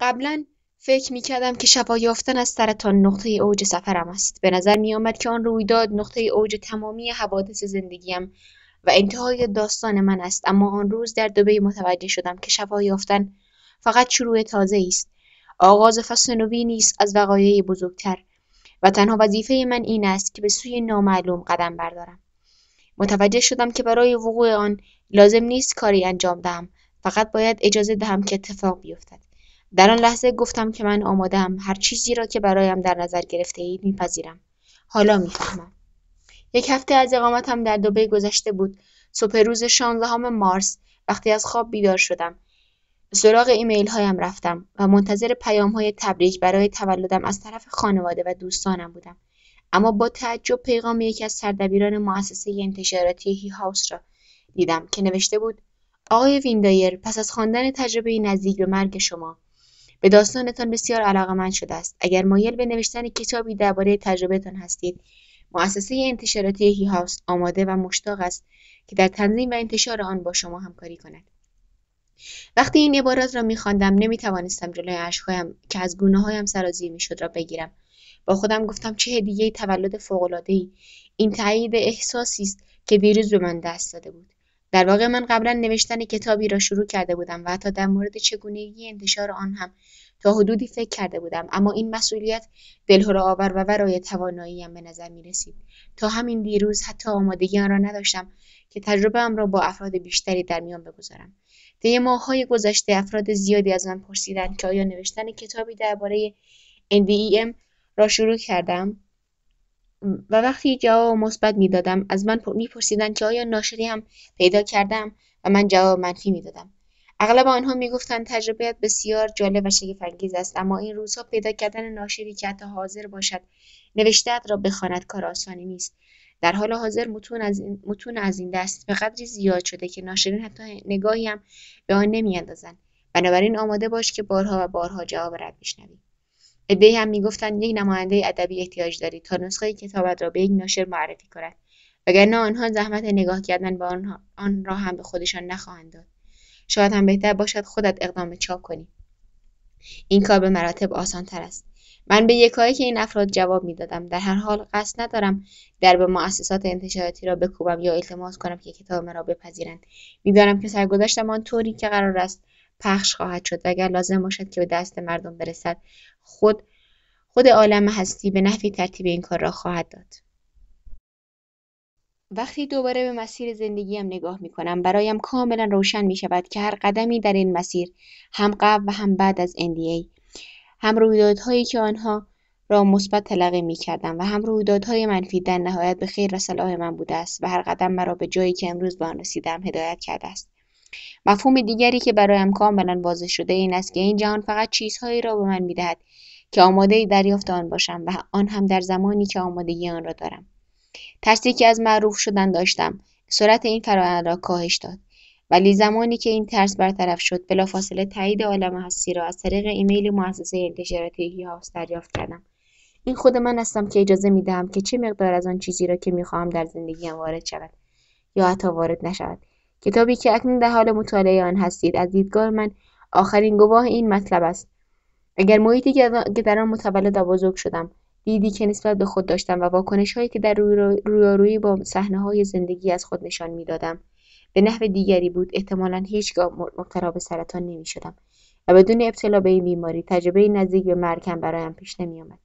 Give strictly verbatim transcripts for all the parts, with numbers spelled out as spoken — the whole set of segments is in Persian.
قبلا فکر می‌کردم که شفا یافتن از سرطان نقطه اوج سفرم است. به نظر می‌آمد که آن رویداد نقطه اوج تمامی حوادث زندگیم و انتهای داستان من است. اما آن روز در دبی متوجه شدم که شفا یافتن فقط شروع تازه‌ای است، آغاز فصل نوینی است از وقایع بزرگتر، و تنها وظیفه من این است که به سوی نامعلوم قدم بردارم. متوجه شدم که برای وقوع آن لازم نیست کاری انجام دهم، فقط باید اجازه دهم که اتفاق بیفتد. در آن لحظه گفتم که من آماده‌ام، هر چیزی را که برایم در نظر گرفته‌اید می‌پذیرم. حالا می‌فهمم. یک هفته از اقامتم در دبی گذشته بود. صبح روز شانزدهم مارس وقتی از خواب بیدار شدم، به سراغ ایمیل هایم رفتم و منتظر پیام های تبریک برای تولدم از طرف خانواده و دوستانم بودم. اما با تعجب پیغام یکی از سردبیران مؤسسه انتشاراتی هی هاوس را دیدم که نوشته بود: آقای ویندایر، پس از خواندن تجربه نزدیک به مرگ شما به داستانتان بسیار علاقه‌مند شده است. اگر مایل به نوشتن کتابی درباره تجربه‌تان هستید، مؤسسه انتشاراتی هی هاوس آماده و مشتاق است که در تنظیم و انتشار آن با شما همکاری کند. وقتی این عبارات را می‌خواندم نمی‌توانستم جلوی اشک‌هایم که از گونه‌هایم سرازیر می‌شد را بگیرم. با خودم گفتم چه هدیه تولد فوق‌العاده‌ای! این تایید احساسی است که دیروز به من دست داده بود. در واقع من قبلا نوشتن کتابی را شروع کرده بودم و حتی در مورد چگونگی انتشار آن هم تا حدودی فکر کرده بودم، اما این مسئولیت دلهره‌آور و ورای تواناییم به نظر می‌رسید. تا همین دیروز حتی آمادگی آن را نداشتم که تجربه‌ام را با افراد بیشتری در میان بگذارم. طی ماه‌های گذشته افراد زیادی از من پرسیدند که آیا نوشتن کتابی درباره ان دی ای ام را شروع کردم، و وقتی جواب مثبت می‌دادم از من می‌پرسیدند که آیا ناشری هم پیدا کردم و من جواب منفی می‌دادم. اغلب آنها می‌گفتند تجربه‌ات بسیار جالب و شگفت‌انگیز است، اما این روزها پیدا کردن ناشری که حتی حاضر باشد نوشته‌ات را بخواند کار آسانی نیست. در حال حاضر متون از این متون از این دست به قدری زیاد شده که ناشرین حتی نگاهی هم به آن نمی‌اندازند. بنابراین آماده باش که بارها و بارها جواب رد بشنوی. عده‌ای هم می‌گفتند یک نماینده ادبی احتیاج داری تا نسخه کتابت را به یک ناشر معرفی کند، وگرنه آنها زحمت نگاه کردن به آن, آن را هم به خودشان نخواهند داد. شاید هم بهتر باشد خودت اقدام چاپ کنی. این کار به مراتب آسان‌تر است. من به یکایک این افراد جواب می‌دادم: در هر حال قصد ندارم درب مؤسسات انتشاراتی را بکوبم یا التماس کنم که کتاب مرا بپذیرند. می‌دانم که سرگذشتم آن طوری که قرار است پخش خواهد شد و اگر لازم باشد که به دست مردم برسد، خود خود عالم هستی به نحوی ترتیب این کار را خواهد داد. وقتی دوباره به مسیر زندگیم نگاه می‌کنم برایم کاملا روشن می‌شود که هر قدمی در این مسیر، هم قبل و هم بعد از ان دی ای، هم رویدادهایی که آنها را مثبت تلقی می‌کردم و هم رویدادهای منفی، در نهایت به خیر و صلاح من بوده است و هر قدم مرا به جایی که امروز به آن رسیدم هدایت کرده است. مفهوم دیگری که برایم کاملا واضح شده این است که این جهان فقط چیزهایی را به من می‌دهد که آماده دریافت آن باشم و آن هم در زمانی که آمادگی آن را دارم. ترسی که از معروف شدن داشتم سرعت این فرآیند را کاهش داد، ولی زمانی که این ترس برطرف شد بلافاصله تایید عالم هستی را از طریق ایمیل مؤسسه انتشاراتی هی هاوس دریافت کردم. این خود من هستم که اجازه می‌دهم که چه مقدار از آن چیزی را که می‌خواهم در زندگیم وارد شود یا حتی وارد نشود. کتابی که اکنون در حال مطالعه آن هستید از دیدگاه من آخرین گواه این مطلب است. اگر محیطی که در آن متولد و بزرگ شدم، دیدی که نسبت به خود داشتم و واکنش‌هایی که در رویارویی با صحنه‌های زندگی از خود نشان می‌دادم به نحو دیگری بود، احتمالاً هیچگاه مبتلا به سرطان نمی‌شدم و بدون ابتلا به این بیماری تجربه نزدیک به مرگم برایم پیش نمی‌آمد.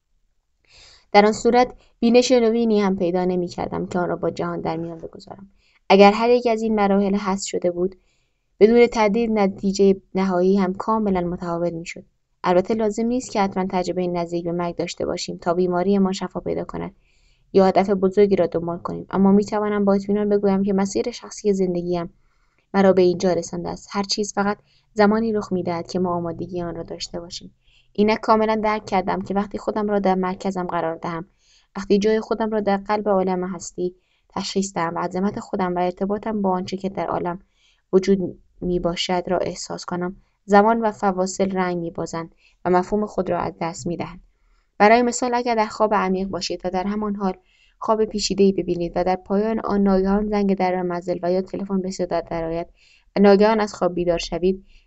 در آن صورت بینش نوینی هم پیدا نمی‌کردم که آن را با جهان در میان بگذارم. اگر هر یک از این مراحل حذف شده بود، بدون تردید نتیجه نهایی هم کاملاً متفاوت می‌شد. البته لازم نیست که حتما تجربه نزدیک به مرگ داشته باشیم تا بیماری ما شفا پیدا کند یا هدف بزرگی را دنبال کنیم، اما می‌توانم با اطمینان بگویم که مسیر شخصی زندگیم مرا به اینجا رسانده است. هر چیز فقط زمانی رخ می‌دهد که ما آمادگی آن را داشته باشیم. اینک کاملا درک کردم که وقتی خودم را در مرکزم قرار دهم، وقتی جای خودم را در قلب عالم هستی تشخیص دهم و عظمت خودم و ارتباطم با آنچه که در عالم وجود میباشد را احساس کنم، زمان و فواصل رنگ میبازند و مفهوم خود را از دست میدهند. برای مثال اگر در خواب عمیق باشید و در همان حال خواب پیچیده‌ای ببینید و در پایان آن ناگهان زنگ در منزل و یا تلفن به صدا درآید و ناگهان از خواب بیدار شوید،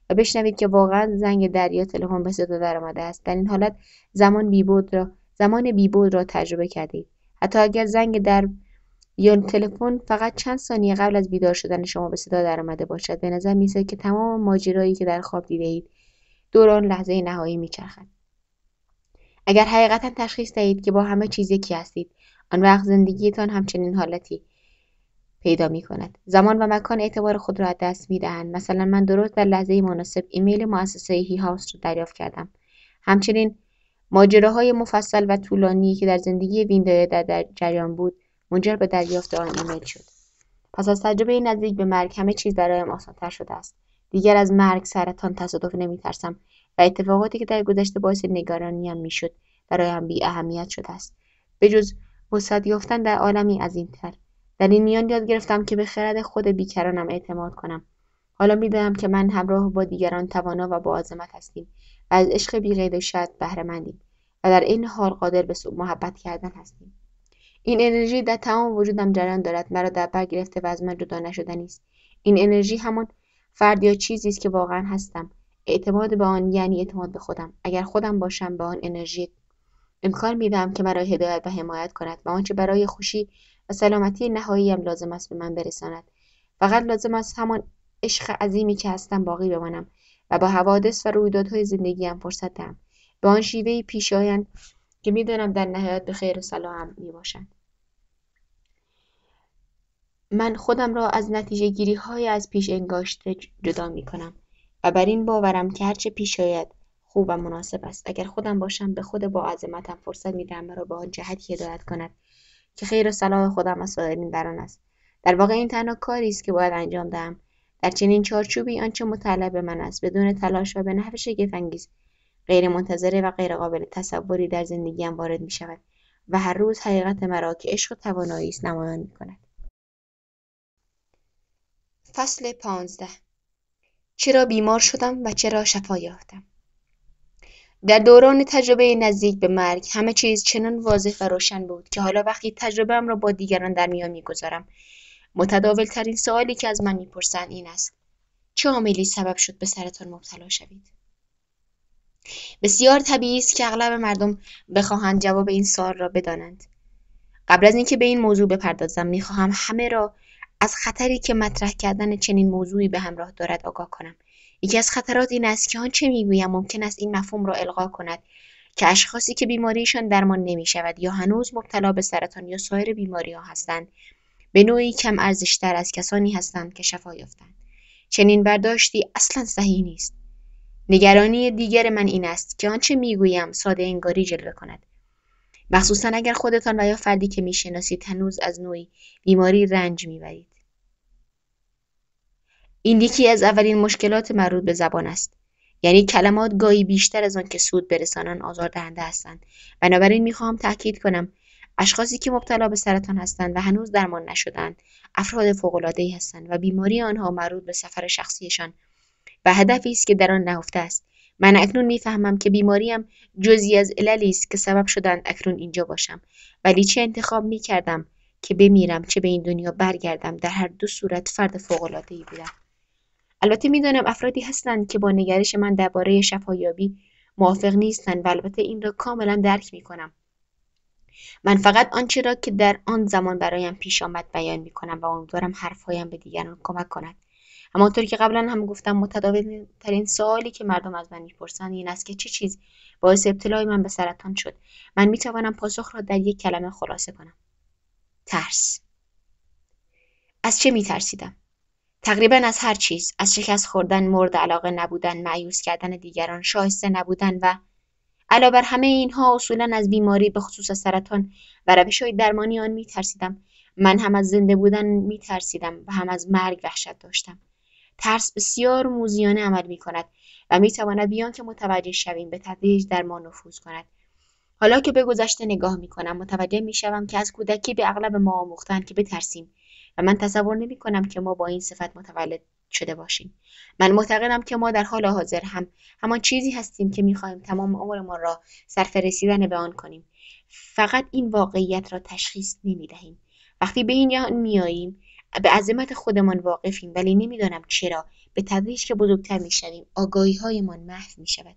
و بشنوید که واقعا زنگ در یا تلفن به صدا درآمده است. در این حالت زمان بی‌بعد را زمان بی‌بعد را تجربه کردید. حتی اگر زنگ در یا تلفن فقط چند ثانیه قبل از بیدار شدن شما به صدا درآمده باشد، به نظر می‌رسد که تمام ماجرایی که در خواب دیده‌اید دور آن لحظه نهایی می‌چرخد. اگر حقیقتا تشخیص دهید که با همه چیز یکی هستید، آن وقت زندگیتان همچنین حالتی پیدا می‌کند. زمان و مکان اعتبار خود را از دست می‌دهند. مثلا من درست در لحظه مناسب ایمیل مؤسسه هی هاوس را دریافت کردم. همچنین ماجراهای مفصل و طولانی که در زندگی ویندایر در, در جریان بود منجر به دریافت آن ایمیل شد. پس از تجربه نزدیک به مرگ همه چیز برایم آسان‌تر شده است. دیگر از مرگ، سرطان، تصادف نمی‌ترسم و اتفاقاتی که در گذشته باعث نگرانیم می‌شد برایم بی اهمیت شده است. به جز وسعت یافتن در عالمی عظیم‌تر. در این میان یاد گرفتم که به خرد خود بیکرانم اعتماد کنم. حالا می‌دانم که من همراه با دیگران توانا و با عظمت هستیم و از عشق بی‌قید و شرط بهره مندیم و در این حال قادر به محبت کردن هستیم. این انرژی در تمام وجودم جریان دارد، مرا در بر گرفته و از من جدا نشدنی است. این انرژی همان فرد یا چیزی است که واقعا هستم. اعتماد به آن یعنی اعتماد به خودم. اگر خودم باشم، به آن انرژی امکان میدم که مرا هدایت و حمایت کند و آنچه برای خوشی و سلامتی نهاییم لازم است به من برساند. فقط لازم است همان عشق عظیمی که هستم باقی بمانم و با حوادث و رویدادهای زندگیم فرصت دهم به آن شیوهی پیش آیند که میدانم در نهایت به خیر و صلاحم میباشند. من خودم را از نتیجه گیری های از پیش انگاشته جدا می کنم و بر این باورم که هرچه پیش آید خوب و مناسب است. اگر خودم باشم، به خود با عظمتم فرصت می دهم مرا به آن جهتی هدایت کند که خیر و صلاح خودم و سایرین در آن است. در واقع این تنها کاری است که باید انجام دهم. در چنین چارچوبی آنچه متعلق من است بدون تلاش و به نحو شگفت‌انگیز غیر منتظره و غیر قابل تصوری در زندگیم وارد می شود و هر روز حقیقت مرا که عشق و توانایی است نمایان می کند. فصل پانزده. چرا بیمار شدم و چرا شفا یافتم؟ در دوران تجربه نزدیک به مرگ همه چیز چنان واضح و روشن بود که حالا وقتی تجربه‌ام را با دیگران در میان می‌گذارم، متداول ترین سوالی که از من می‌پرسند این است: چه عاملی سبب شد به سرطان مبتلا شوید؟ بسیار طبیعی است که اغلب مردم بخواهند جواب این سوال را بدانند. قبل از اینکه به این موضوع بپردازم، می‌خواهم همه را از خطری که مطرح کردن چنین موضوعی به همراه دارد آگاه کنم. یکی از خطرات این است که آنچه میگویم ممکن است این مفهوم را القا کند که اشخاصی که بیماریشان درمان نمی شود یا هنوز مبتلا به سرطان یا سایر بیماری ها هستند به نوعی کم ارزشتر از کسانی هستند که شفا یافتند. چنین برداشتی اصلا صحیح نیست. نگرانی دیگر من این است که آنچه میگویم ساده انگاری جلوه کند، مخصوصا اگر خودتان و یا فردی که میشناسید هنوز از نوعی بیماری رنج میبرید. این یکی از اولین مشکلات مربوط به زبان است. یعنی کلمات گاهی بیشتر از آن که سود برسانند آزاردهنده هستند. بنابراین میخواهم تاکید کنم اشخاصی که مبتلا به سرطان هستند و هنوز درمان نشدند افراد فوق‌العاده‌ای هستند و بیماری آنها مربوط به سفر شخصیشان و هدفی است که در آن نهفته است. من اکنون میفهمم که بیماریم جزئی از عللی است که سبب شدند اکنون اینجا باشم، ولی چه انتخاب میکردم که بمیرم چه به این دنیا برگردم، در هر دو صورت فرد فوق‌العاده‌ای بودم. البته میدانم افرادی هستند که با نگرش من درباره شفایابی موافق نیستند و البته این را کاملا درک میکنم. من فقط آنچه را که در آن زمان برایم پیش آمد بیان میکنم و امیدوارم حرفهایم به دیگران کمک کند. همانطور که قبلا هم گفتم متداول ترین سوالی که مردم از من میپرسند این است که چه چیز باعث ابتلای من به سرطان شد. من میتوانم پاسخ را در یک کلمه خلاصه کنم: ترس. از چه میترسیدم؟ تقریبا از هر چیز. از شکست خوردن، مورد علاقه نبودن، مایوس کردن دیگران، شایسته نبودن و علاوه بر همه اینها اصولا از بیماری به خصوص سرطان و روش‌های درمانی آن میترسیدم. من هم از زنده بودن میترسیدم و هم از مرگ وحشت داشتم. ترس بسیار موذیانه عمل میکند و میتواند بیان که متوجه شویم به تدریج در ما نفوذ کند. حالا که به گذشته نگاه میکنم متوجه میشوم که از کودکی به اغلب ما آموختند که بترسیم و من تصور نمی کنم که ما با این صفت متولد شده باشیم. من معتقدم که ما در حال حاضر هم همان چیزی هستیم که می‌خواهیم تمام عمرمان را صرف رسیدن به آن کنیم. فقط این واقعیت را تشخیص نمی‌دهیم. وقتی به این میاییم به عظمت خودمان واقفیم، ولی نمی‌دانم چرا به تدریج که بزرگتر میشویم آگاهی‌هایمان محو میشود.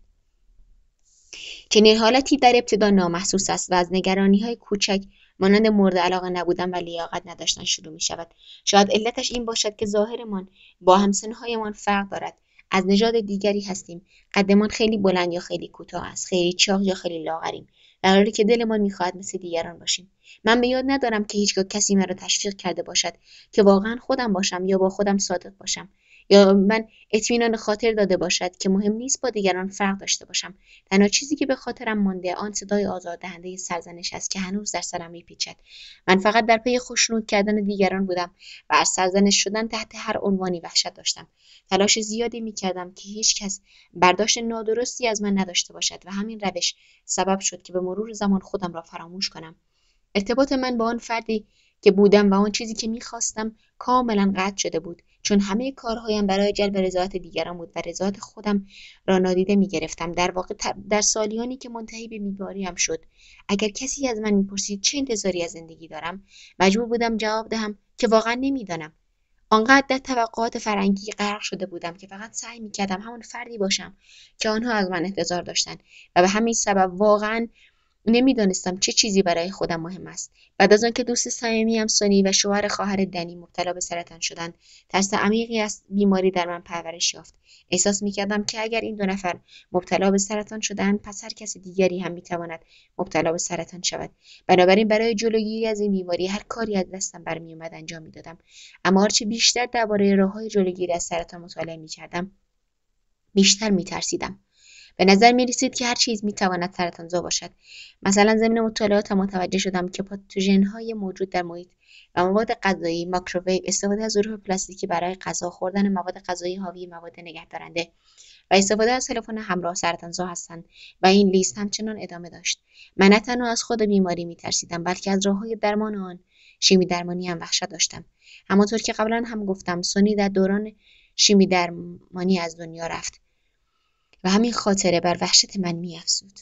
چنین حالتی در ابتدا نامحسوس است و از نگرانی‌های کوچک مانند مورد علاقه نبودن و لیاقت نداشتن شروع می شود. شاید علتش این باشد که ظاهرمان با همسن‌هایمان فرق دارد. از نژاد دیگری هستیم. قدمان خیلی بلند یا خیلی کوتاه است. خیلی چاق یا خیلی لاغریم. در حالی که دلمان می‌خواهد مثل دیگران باشیم. من به یاد ندارم که هیچگاه کسی مرا تشویق کرده باشد که واقعا خودم باشم یا با خودم صادق باشم. یا من اطمینان خاطر داده باشد که مهم نیست با دیگران فرق داشته باشم. تنها چیزی که به خاطرم مانده آن صدای آزاردهنده سرزنش است که هنوز در سرم میپیچد. من فقط در پی خوشنود کردن دیگران بودم و از سرزنش شدن تحت هر عنوانی وحشت داشتم. تلاش زیادی میکردم که هیچ کس برداشت نادرستی از من نداشته باشد و همین روش سبب شد که به مرور زمان خودم را فراموش کنم. ارتباط من با آن فردی که بودم و آن چیزی که میخواستم کاملا قطع شده بود، چون همه کارهایم برای جلب رضایت دیگران بود و رضایت خودم را نادیده میگرفتم. در واقع در سالیانی که منتهی به بیماریم شد، اگر کسی از من میپرسید چه انتظاری از زندگی دارم، مجبور بودم جواب دهم که واقعا نمیدانم. آنقدر در توقعات فرنگی غرق شده بودم که فقط سعی میکردم همون فردی باشم که آنها از من انتظار داشتند و به همین سبب واقعا نمیدانستم چه چیزی برای خودم مهم است. بعد از آنکه دوست صمیمیم سونی و شوهر خواهر دنی مبتلا به سرطان شدند، ترس عمیقی از بیماری در من پرورش یافت. احساس میکردم که اگر این دو نفر مبتلا به سرطان شدند، پس هر کس دیگری هم میتواند مبتلا به سرطان شود. بنابراین برای جلوگیری از این بیماری هر کاری از دستم برمیآمد انجام میدادم. اما هرچه بیشتر درباره راههای جلوگیری از سرطان مطالعه میکردم، بیشتر میترسیدم. به نظر می رسید که هر چیز می تواند سرطانزا باشد. مثلا ضمن مطالعات متوجه شدم که پاتوژن‌های موجود در محیط و مواد غذایی، مایکروویو، استفاده از ظروف پلاستیکی برای غذا خوردن، مواد غذایی حاوی مواد نگهدارنده و استفاده از تلفن همراه سرطانزا هستند و این لیست همچنان ادامه داشت. من نه تنها از خود بیماری می ترسیدم، بلکه از راه‌های درمان آن. شیمی درمانی هم وحشت داشتم. همانطور که قبلا هم گفتم، سونی در دوران شیمی درمانی از دنیا رفت و همین خاطره بر وحشت من می‌افزود.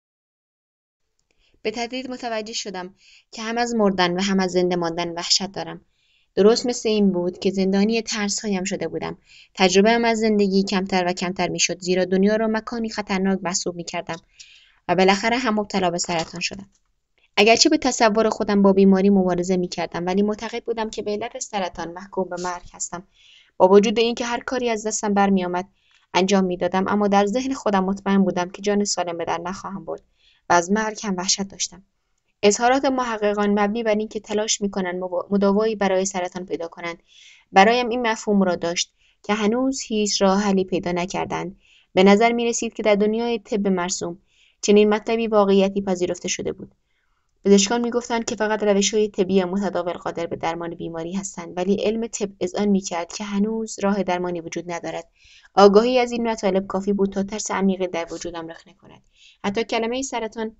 به تدریج متوجه شدم که هم از مردن و هم از زنده ماندن وحشت دارم. درست مثل این بود که زندانی ترس‌هایم شده بودم. تجربه‌ام از زندگی کمتر و کمتر می‌شد، زیرا دنیا را مکانی خطرناک محسوب می‌کردم و بالاخره هم مبتلا به سرطان شدم. اگرچه به تصور خودم با بیماری مبارزه می‌کردم، ولی معتقد بودم که به علت سرطان محکوم به مرگ هستم. با وجود اینکه هر کاری از دستم برمی‌آمد انجام میدادم، اما در ذهن خودم مطمئن بودم که جان سالم به در نخواهم برد و از مرگ هم وحشت داشتم. اظهارات محققان مبنی بر اینکه تلاش میکنند مداوایی برای سرطان پیدا کنند برایم این مفهوم را داشت که هنوز هیچ راه حلی پیدا نکردند. به نظر می رسید که در دنیای طب مرسوم چنین مطلبی واقعیتی پذیرفته شده بود. پزشکان میگفتند که فقط روش‌های طبی متداول قادر به درمان بیماری هستند، ولی علم طب اذعان میکرد که هنوز راه درمانی وجود ندارد. آگاهی از این مطالب کافی بود تا ترس عمیقی در وجودم رخنه کند. حتی کلمه سرطان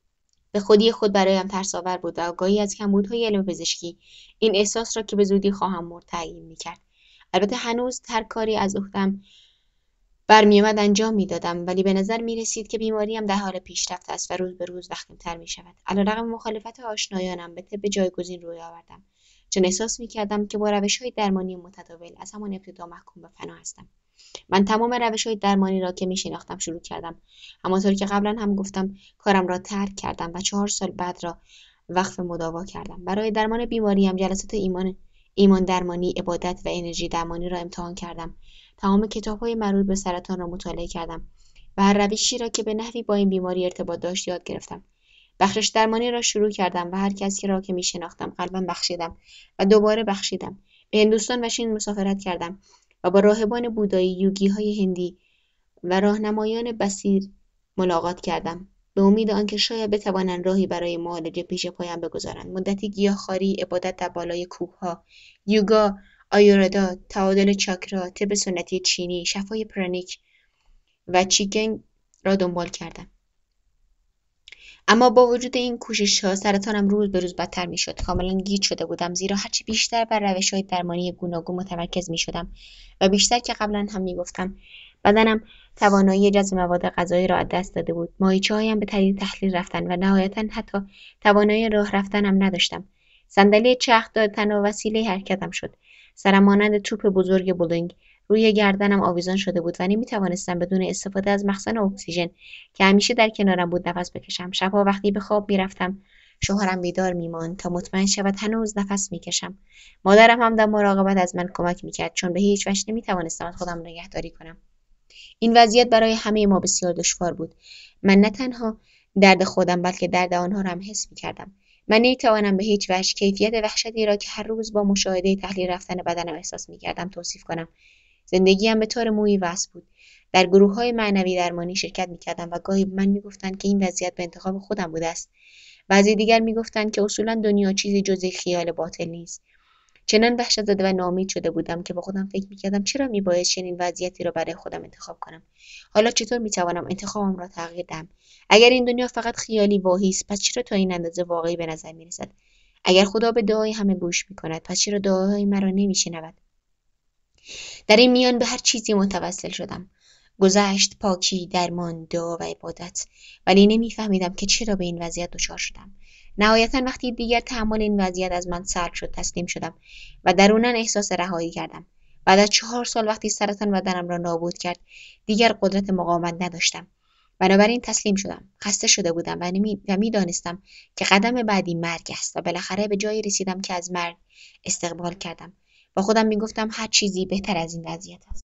به خودی خود برایم ترس‌آور بود و آگاهی از کمبودهای علم پزشکی این احساس را که به زودی خواهم مرد تعیین میکرد. البته هنوز هر کاری از عهده‌ام برمی‌آمد انجام میدادم، ولی به نظر می رسید که بیماریم در حال پیشرفت است و روز به روز وخیم‌تر می شود. علیرغم مخالفت آشنایانم به طب جایگزین روی آوردم، چون احساس می کردم که با روش‌های درمانی متداول از همان ابتدا محکوم به فنا هستم. من تمام روش‌های درمانی را که می شناختم شروع کردم. همانطور که قبلا هم گفتم، کارم را ترک کردم و چهار سال بعد را وقف مداوا کردم. برای درمان بیماریم جلسات ایمان ایمان درمانی، عبادت و انرژی درمانی را امتحان کردم. تمام کتاب‌های مربوط به سرطان را مطالعه کردم و هر روشی را که به نحوی با این بیماری ارتباط داشت یاد گرفتم. بخشش درمانی را شروع کردم و هر کسی را که می شناختم قلباً بخشیدم و دوباره بخشیدم. به هندوستان و چین مسافرت کردم و با راهبان بودایی، یوگی‌های هندی و راهنمایان بصیر ملاقات کردم، به امید آنکه شاید بتوانند راهی برای معالجه پیش پایم بگذارند. مدتی گیاهخواری، عبادت در بالای کوه‌ها، یوگا، آیوردا، تعادل چاکرا، طب سنتی چینی، شفای پرانیک و چیگنگ را دنبال کردم. اما با وجود این کوشش‌ها سرطانم روز به روز بدتر می‌شد. کاملا گیج شده بودم، زیرا هرچی بیشتر بر روش‌های درمانی گوناگون متمرکز می‌شدم و بیشتر که قبلا هم می‌گفتم بدنم توانایی جذب مواد غذایی را از دست داده بود. ماهیچه‌هایم به تدریج تحلیل رفتن و نهایتاً حتی توانایی راه رفتن هم نداشتم. صندلی چرخدار تنها وسیله حرکتم شد. سرم مانند توپ بزرگ بولینگ روی گردنم آویزان شده بود و نمی‌توانستم بدون استفاده از مخزن اکسیژن که همیشه در کنارم بود نفس بکشم. شب‌ها وقتی به خواب می‌رفتم شوهرم بیدار می‌ماند تا مطمئن شود هنوز نفس می‌کشم. مادرم هم در مراقبت از من کمک می‌کرد چون به هیچ وجه نمی‌توانستم از خودم نگهداری کنم. این وضعیت برای همه ما بسیار دشوار بود. من نه تنها درد خودم بلکه درد آنها را هم حس می‌کردم. من نمی‌توانم به هیچ وجه کیفیت وحشتی را که هر روز با مشاهده تحلیل رفتن بدنم احساس می‌کردم توصیف کنم. زندگیم به طور مویی وصف بود. در گروه‌های معنوی درمانی شرکت می‌کردم و گاهی به من می‌گفتند که این وضعیت به انتخاب خودم بوده است. بعضی دیگر می‌گفتند که اصولاً دنیا چیزی جز یک خیال باطل نیست. چنان وحشت‌زده و ناامید شده بودم که با خودم فکر می‌کردم چرا می‌باید چنین وضعیتی را برای خودم انتخاب کنم. حالا چطور می‌توانم انتخابم را تغییر دهم؟ اگر این دنیا فقط خیالی واهی است، پس چرا تا این اندازه واقعی به نظر می‌رسد؟ اگر خدا به دعای همه گوش می‌کند، پس چرا دعاهای مرا نمی‌شنود؟ در این میان به هر چیزی متوسل شدم. گذشت، پاکی، درمان، دعا و عبادت. ولی نمی‌فهمیدم که چرا به این وضعیت دچار شدم. نهایتاً وقتی دیگر تحمل این وضعیت از من سلب شد تسلیم شدم و دروناً احساس رهایی کردم. بعد از چهار سال وقتی سرطان بدنم را نابود کرد دیگر قدرت مقاومت نداشتم. بنابراین تسلیم شدم. خسته شده بودم و نمی... و می‌دانستم که قدم بعدی مرگ است و بالاخره به جایی رسیدم که از مرگ استقبال کردم. با خودم میگفتم هر چیزی بهتر از این وضعیت است.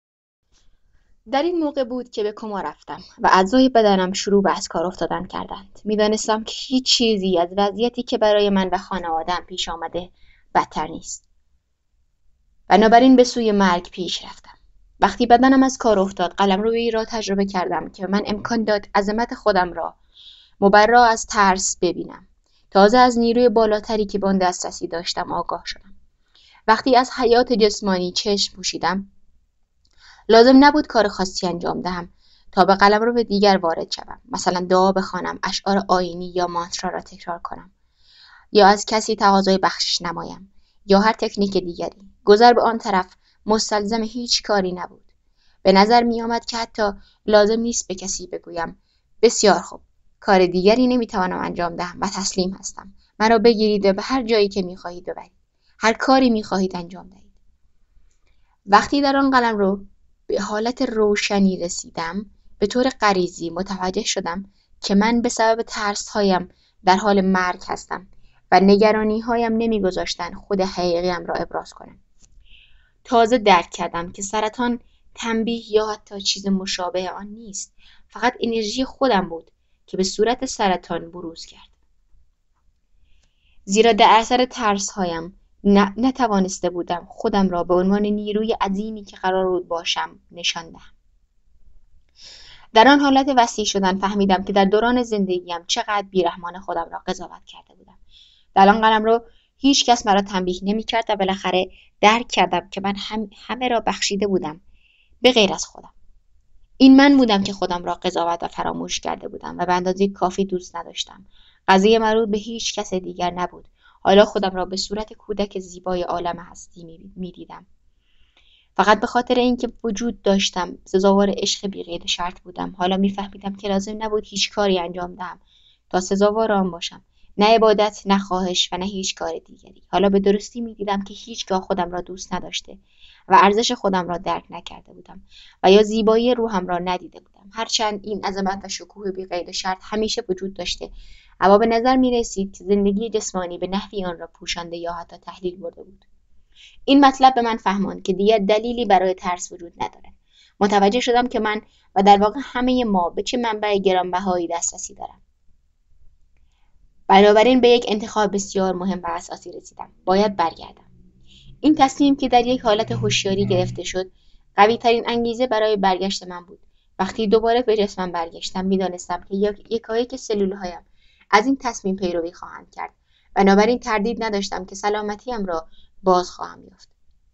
در این موقع بود که به کما رفتم و اعضای بدنم شروع به از کار افتادن کردند. میدانستم که هیچ چیزی از وضعیتی که برای من و خانواده‌ام پیش آمده بدتر نیست. بنابراین به سوی مرگ پیش رفتم. وقتی بدنم از کار افتاد قلمرویی را تجربه کردم که من امکان داد عظمت خودم را مبرا از ترس ببینم. تازه از نیروی بالاتری که به آن دسترسی داشتم آگاه شدم. وقتی از حیات جسمانی چشم پوشیدم لازم نبود کار خاصی انجام دهم تا به قلمرو دیگر وارد شوم. مثلا دعا بخوانم، اشعار آیینی یا مانترا را تکرار کنم، یا از کسی تقاضای بخشش نمایم، یا هر تکنیک دیگری. گذر به آن طرف مستلزم هیچ کاری نبود. به نظر می آمد که حتی لازم نیست به کسی بگویم بسیار خوب، کار دیگری نمیتوانم انجام دهم و تسلیم هستم. مرا بگیرید و به هر جایی که میخواهید ببرید. هر کاری میخواهید انجام دهید. وقتی در آن قلمرو به حالت روشنی رسیدم به طور غریزی متوجه شدم که من به سبب ترس‌هایم در حال مرگ هستم و نگرانی‌هایم نمی‌گذاشتند خود حقیقیم را ابراز کنم. تازه درک کردم که سرطان تنبیه یا حتی چیز مشابه آن نیست، فقط انرژی خودم بود که به صورت سرطان بروز کرد. زیرا در اثر ترس‌هایم نتوانسته بودم خودم را به عنوان نیروی عظیمی که قرار بود باشم نشان دهم. در آن حالت وسیع شدن فهمیدم که در دوران زندگیم چقدر بیرحمانه خودم را قضاوت کرده بودم. در آن قلمرو هیچ کس مرا تنبیه نمی‌کرد و بالاخره درک کردم که من هم همه را بخشیده بودم به غیر از خودم. این من بودم که خودم را قضاوت و فراموش کرده بودم و به اندازه کافی دوست نداشتم. قضیه مربوط به هیچ کس دیگر نبود. حالا خودم را به صورت کودک زیبای عالم هستی می‌دیدم. فقط به خاطر اینکه وجود داشتم سزاوار عشق بی‌قید شرط بودم. حالا می‌فهمیدم که لازم نبود هیچ کاری انجام دهم تا سزاوار آن باشم. نه عبادت، نه خواهش و نه هیچ کار دیگری. حالا به درستی می‌دیدم که هیچگاه خودم را دوست نداشته و ارزش خودم را درک نکرده بودم و یا زیبایی روحم را ندیده بودم. هرچند این عظمت و شکوه بی‌قید شرط همیشه وجود داشته، اما به نظر می‌رسید که زندگی جسمانی به نحوی آن را پوشانده یا حتی تحلیل برده بود. این مطلب به من فهماند که دیگر دلیلی برای ترس وجود ندارد. متوجه شدم که من و در واقع همه ما به چه منبع گرانبهایی دسترسی دارم. بنابراین به یک انتخاب بسیار مهم و اساسی رسیدم. باید برگردم. این تصمیم که در یک حالت هوشیاری گرفته شد، قوی ترین انگیزه برای برگشت من بود. وقتی دوباره به جسمم برگشتم، می‌دانستم که یک یکایک سلول‌هایم از این تصمیم پیروی خواهند کرد. بنابراین تردید نداشتم که سلامتیم را باز خواهم یافت.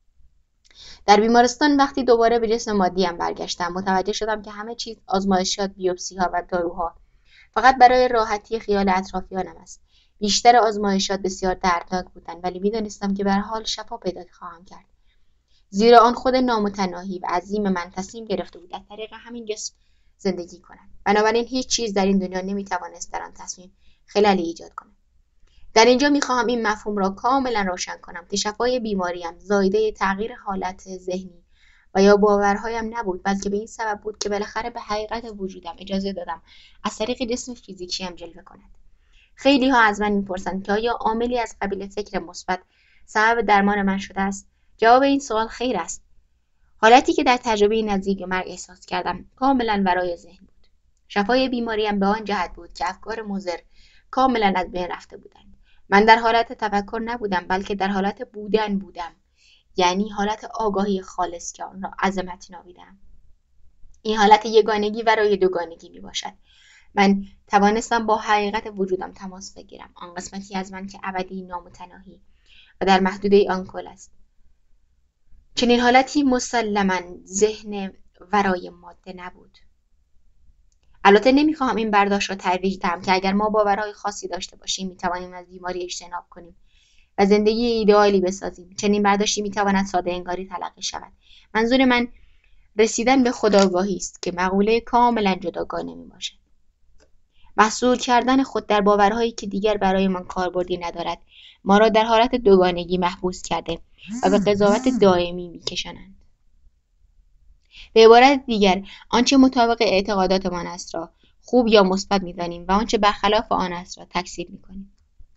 در بیمارستان وقتی دوباره به جسم مادیم برگشتم، متوجه شدم که همه چیز، آزمایشات، بیوپسی‌ها و داروها، فقط برای راحتی خیال اطرافیانم است. بیشتر آزمایشات بسیار دردناک بودند، ولی می‌دانستم که به هر حال شفا پیدا خواهم کرد. زیرا آن خود نامتناهی و عظیم من تصمیم گرفته بود از طریق همین جسم زندگی کند. بنابراین هیچ چیز در این دنیا نمی‌توانست در آن تصمیم خلالی ایجاد کند. در اینجا می‌خواهم این مفهوم را کاملا روشن کنم که شفای بیماریم زایده تغییر حالت ذهنی و یا باورهایم نبود، بلکه به این سبب بود که بالاخره به حقیقت وجودم اجازه دادم از طریق جسم فیزیکیم جلوه کند. خیلی ها از من میپرسند که آیا عاملی از قبیل فکر مثبت سبب درمان من شده است؟ جواب این سوال خیر است. حالتی که در تجربه نزدیک به مرگ احساس کردم کاملا ورای ذهن بود. شفای بیماریم به آن جهت بود که افکار مضر کاملا از بین رفته بودند. من در حالت تفکر نبودم، بلکه در حالت بودن بودم، یعنی حالت آگاهی خالص که آن را عظمت نامیدم. این حالت یگانگی ورای دوگانگی می باشد. من توانستم با حقیقت وجودم تماس بگیرم، آن قسمتی از من که ابدی، نامتناهی و در محدوده آن کل است. چنین حالتی مسلماً ذهن ورای ماده نبود. البته نمیخواهم این برداشت را ترویج دهم که اگر ما باورهای خاصی داشته باشیم میتوانیم از بیماری اجتناب کنیم و زندگی ایدئالی بسازیم. چنین برداشتی میتواند ساده انگاری تلقی شود. منظور من رسیدن به خودآگاهی است که مقوله کاملا جداگانه میباشد. محصور کردن خود در باورهایی که دیگر برای من کاربردی ندارد ما را در حالت دوگانگی محبوس کرده و به قضاوت دائمی میکشانند. به عبارت دیگر، آنچه مطابق اعتقاداتمان است را خوب یا مثبت می‌دانیم و آنچه برخلاف آن است را تکذیب می‌کنیم.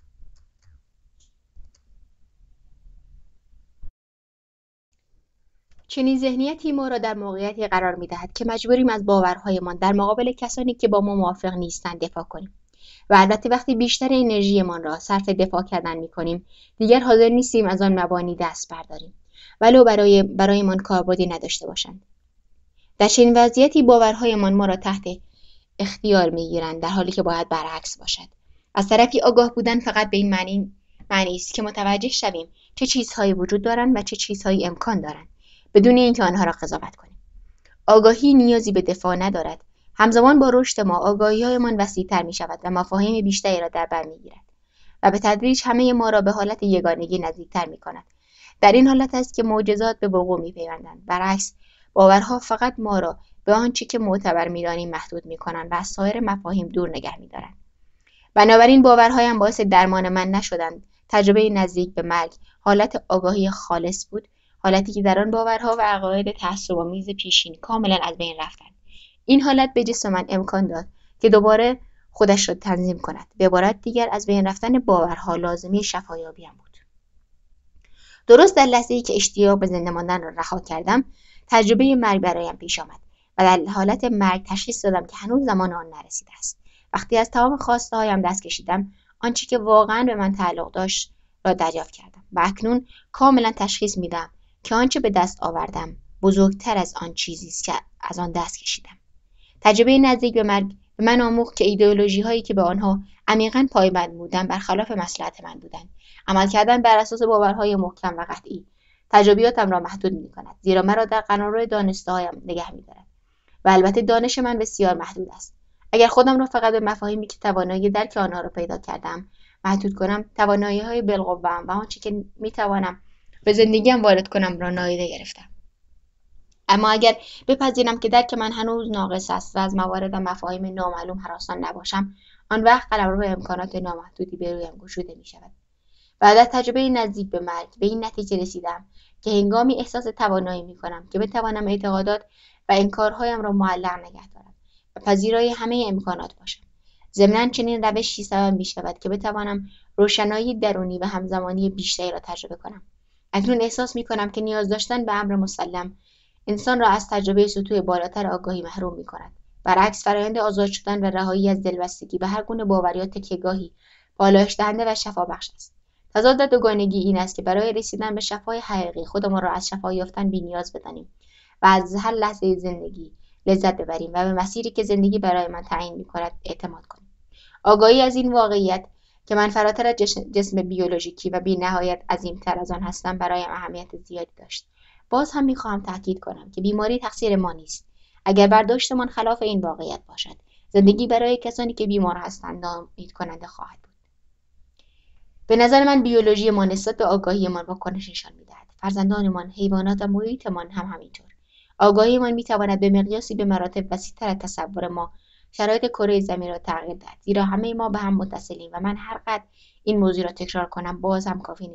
چنین ذهنیتی ما را در موقعیتی قرار می‌دهد که مجبوریم از باورهایمان در مقابل کسانی که با ما موافق نیستند دفاع کنیم. و البته وقتی بیشتر انرژیمان را صرف دفاع کردن می‌کنیم، دیگر حاضر نیستیم از آن مبانی دست برداریم، ولو برای برایمان کاربردی نداشته باشند. در چنین وضعیتی باورهایمان ما را تحت اختیار می‌گیرند، در حالی که باید برعکس باشد. از طرفی آگاه بودن فقط به این معنی معنی است که متوجه شویم چه چیزهایی وجود دارند و چه چیزهایی امکان دارند، بدون اینکه آنها را قضاوت کنیم. آگاهی نیازی به دفاع ندارد. همزمان با رشد ما آگاهی‌هایمان وسیع‌تر می‌شود و مفاهیم بیشتری را در بر می‌گیرد و به تدریج همه ما را به حالت یگانگی نزدیک‌تر می‌کند. در این حالت است که معجزات به وقوع می‌پیوندند. برعکس، باورها فقط ما را به آنچه که معتبر می‌دانیم محدود می‌کنند و از سایر مفاهیم دور نگه می‌دارند. بنابراین باورهایم باعث درمان من نشدند. تجربه نزدیک به مرگ حالت آگاهی خالص بود، حالتی که در آن باورها و عقاید تعصب‌آمیز پیشین کاملا از بین رفتند. این حالت به جسم من امکان داد که دوباره خودش را تنظیم کند. به عبارت دیگر، از بین رفتن باورها لازمه شفایابیم بود. درست در لحظه‌ای که اشتیاق به زنده ماندن را رها کردم، تجربه مرگ برایم پیش آمد و در حالت مرگ تشخیص دادم که هنوز زمان آن نرسیده است. وقتی از تمام خواسته هایم دست کشیدم، آنچه که واقعاً به من تعلق داشت را دریافت کردم و اکنون کاملا تشخیص میدم که آنچه به دست آوردم بزرگتر از آن چیزی است که از آن دست کشیدم. تجربه نزدیک به مرگ به من آموخت که ایدئولوژی هایی که به آنها عمیقاً پایبند بودم برخلاف مصلحت من بودند. عمل کردن بر اساس باورهای محکم و قطعی تجربیاتم را محدود می‌کند، زیرا مرا در قلمرو دانسته‌هایم نگه می‌دارد و البته دانش من بسیار محدود است. اگر خودم را فقط به مفاهیمی که توانایی درک آنها را پیدا کردم محدود کنم، توانایی‌های بالقوه‌ام و آنچه که می‌توانم به زندگیم وارد کنم را نادیده گرفتم. اما اگر بپذیرم که درک من هنوز ناقص است و از موارد و مفاهیم نامعلوم هراسان نباشم، آن وقت قلمرو امکانات نامحدودی به رویم گشوده می‌شود. بعد از تجربه نزدیک به مرگ به این نتیجه رسیدم که هنگامی احساس توانایی می‌کنم که بتوانم اعتقادات و انکارهایم را معلق نگه دارم و پذیرای همه امکانات باشم. ضمناً چنین روشی سبب می‌شود که بتوانم روشنایی درونی و همزمانی بیشتری را تجربه کنم. اکنون احساس می‌کنم که نیاز داشتن به امر مسلم انسان را از تجربه سطوح بالاتر آگاهی محروم می‌کند. برعکس، فرآیند آزاد شدن و رهایی از دلبستگی به هر گونه باوریات تکیه‌گاهی پالایش دهنده و شفابخش است. تضاد دوگانگی این است که برای رسیدن به شفای حقیقی خودمان را از شفا یافتن بی‌نیاز بدانیم و از هر لحظه زندگی لذت ببریم و به مسیری که زندگی برای من تعیین می‌کند اعتماد کنیم. آگاهی از این واقعیت که من فراتر از جسم بیولوژیکی و بی‌نهایت عظیم‌تر از آن هستم برایم اهمیت زیادی داشت. باز هم می‌خواهم تأکید کنم که بیماری تقصیر ما نیست. اگر برداشتمان خلاف این واقعیت باشد، زندگی برای کسانی که بیمار هستند ناامید کننده خواهد بود. به نظر من بیولوژی ما نسبت به آگاهیمان واکنش نشان می‌دهد. فرزندانمان، حیوانات و محیطمان هم همینطور. آگاهیمان می‌تواند به مقیاسی به مراتب وسیع‌تر از تصور ما شرایط کره زمین را تغییر دهد، زیرا همه ما به هم متصلیم و من هر قدر این موضوع را تکرار کنم باز هم کافی نیست.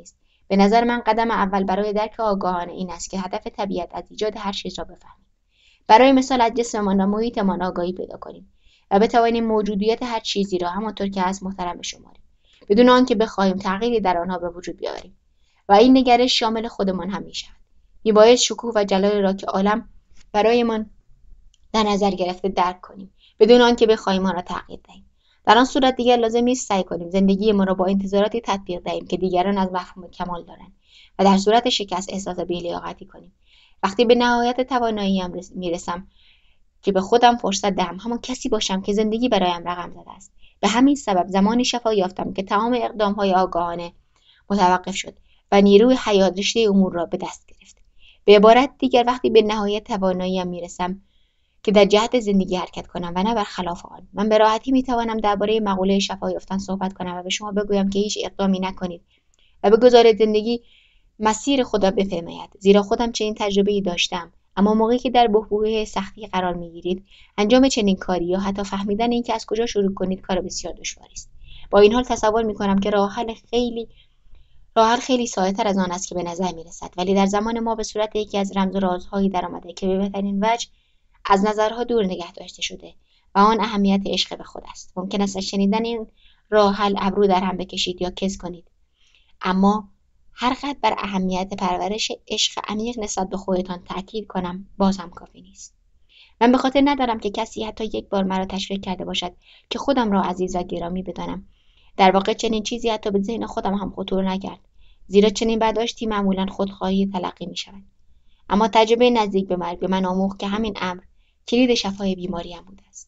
به نظر من قدم اول برای درک آگاهانه این است که هدف طبیعت از ایجاد هر چیز را بفهمیم. برای مثال از جسممان و محیطمان آگاهی پیدا کنیم و بتوانیم موجودیت هر چیزی را همانطور که هست محترم بشماریم، بدون آنکه بخواهیم تغییری در آنها به وجود بیاوریم. و این نگرش شامل خودمان هم می‌شود. میباید شکوه و جلال را که عالم برایمان در نظر گرفته درک کنیم، بدون آنکه بخواهیم آن را تغییر دهیم. در آن صورت دیگر لازم نیست سعی کنیم زندگیمان را با انتظاراتی تطبیق دهیم که دیگران از مفهوم کمال دارند و در صورت شکست احساس بی‌لیاقتی کنیم. وقتی به نهایت توانایی‌ام میرسم که به خودم فرصت دهم همان کسی باشم که زندگی برایم رقم زده است. به همین سبب زمانی شفا یافتم که تمام اقدام‌های آگاهانه متوقف شد و نیروی حیات رشته امور را به دست گرفت. به عبارت دیگر وقتی به نهایت توانایی‌ام میرسم که در جهت زندگی حرکت کنم و نه برخلاف آن، من به راحتی میتوانم درباره مقوله شفا یافتن صحبت کنم و به شما بگویم که هیچ اقدامی نکنید و بگذارید زندگی مسیر خود را بپیماید، زیرا خودم چنین تجربه‌ای داشتم. اما موقعی که در بحبوحه سختی قرار میگیرید، انجام چنین کاری یا حتی فهمیدن اینکه از کجا شروع کنید کار بسیار دشواری است. با این حال تصور میکنم که راه حل خیلی راه حل خیلی ساده‌تر از آن است که به نظر میرسد، ولی در زمان ما به صورت یکی از رمز و رازهایی درآمده که به بهترین وجه از نظرها دور نگه داشته شده و آن اهمیت عشق به خود است. ممکن است از شنیدن این راه حل ابرو در هم بکشید یا کز کنید، اما هر قدر بر اهمیت پرورش عشق عمیق نسبت به خودتان تأکید کنم باز هم کافی نیست. من به خاطر ندارم که کسی حتی یک بار مرا تشویق کرده باشد که خودم را عزیز و گرامی بدانم. در واقع چنین چیزی حتی به ذهن خودم هم خطور نکرد، زیرا چنین برداشتی معمولا خودخواهی تلقی می شود. اما تجربه نزدیک به مرگ به من آموخت که همین امر کلید شفای بیماریم بوده است.